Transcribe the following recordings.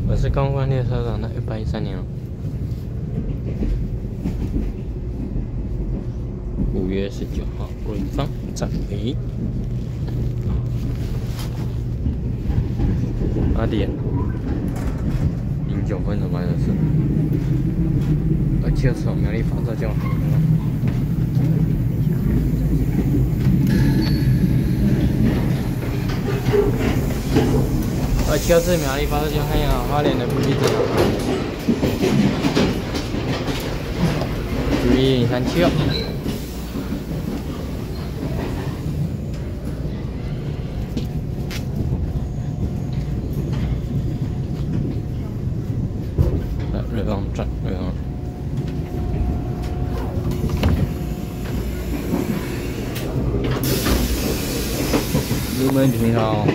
我是刚换列车长的113年5月19号瑞芳站回8点09分的班次，27苗栗发射就好了。27苗栗发射就汉阳花莲的 PP 值91.37。瑞芳站，瑞芳。入门挺好。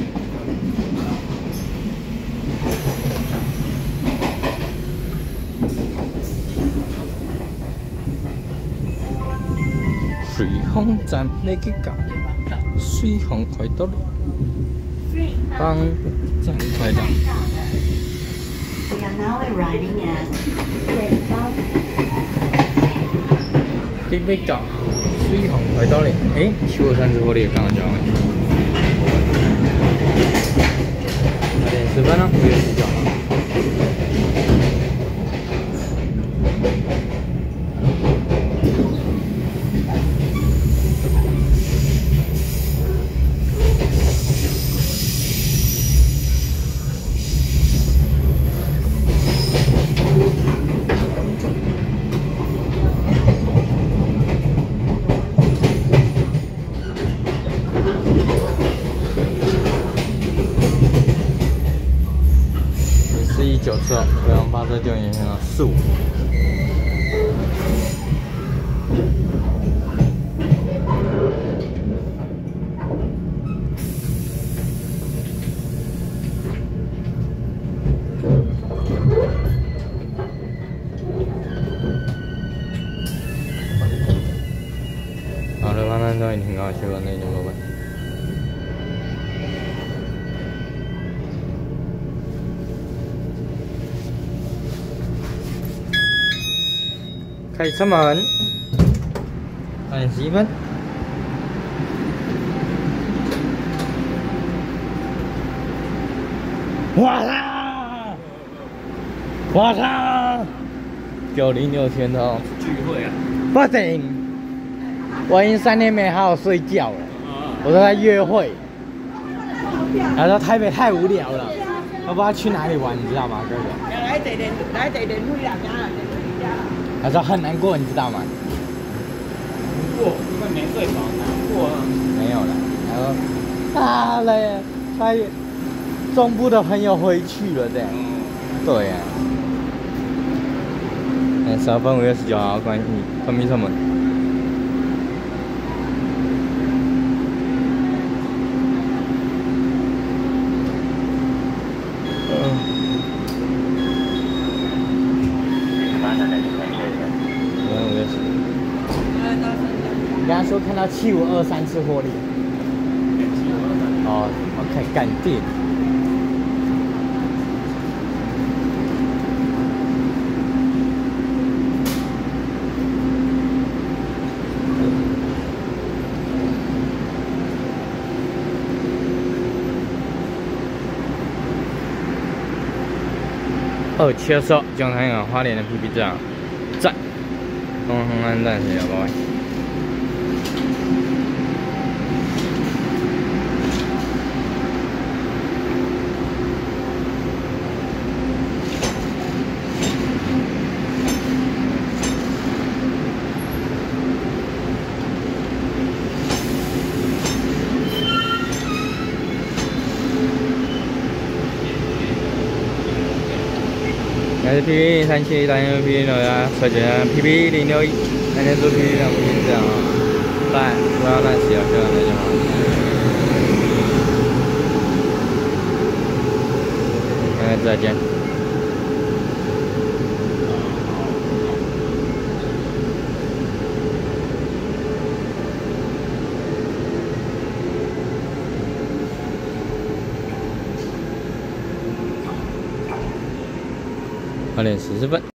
水丰站那个港，水丰快到了，帮站快到。这边港，水丰快到了，15站之后的港站。8点10分了，5月19号。1194，瑞芳发射就延长到45。好，瑞芳站终于停靠，去往内陆路吧。开车门，8点11分。哇啦！哇啦！906前头聚会啊！ 不行，我已经3天没好好睡觉了。我都在约会。他说台北太无聊了，我不知道去哪里玩，你知道吗，哥哥？ 来地点会啦， 他说很难过，你知道吗？ 过，因为没睡饱，难过啊。 没有了。他说啊嘞，他中部的朋友回去了这样。对呀。12分5月19号关闭车门。你刚刚说看到7523次获利。哦 ，OK， 干定。272江滩港花莲的 PP 站，东横安站是要不？还是 PP37，单元 PP06，车检 PP061，单元组 PP2，PP 这样啊。拜，不要乱写，不要乱写。再见。 8点40分。